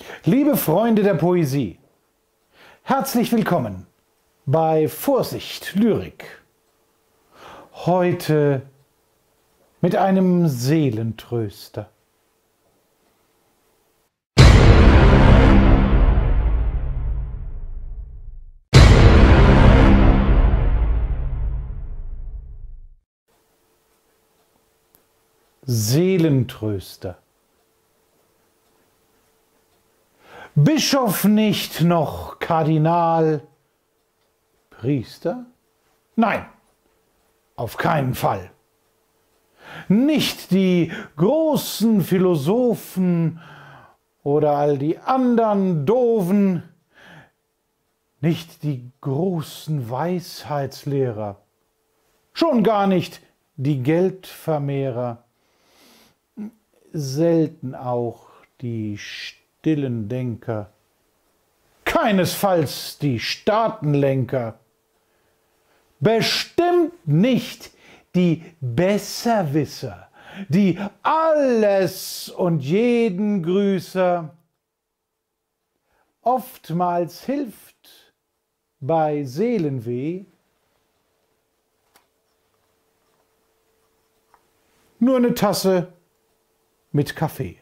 Liebe Freunde der Poesie, herzlich willkommen bei Vorsicht Lyrik. Heute mit einem Seelentröster. Seelentröster. Bischof nicht noch Kardinal, Priester? Nein, auf keinen Fall. Nicht die großen Philosophen oder all die anderen Doofen, nicht die großen Weisheitslehrer, schon gar nicht die Geldvermehrer, selten auch die stillen Denker, keinesfalls die Staatenlenker, bestimmt nicht die Besserwisser, die alles und jeden Grüßer. Oftmals hilft bei Seelenweh nur eine Tasse mit Kaffee.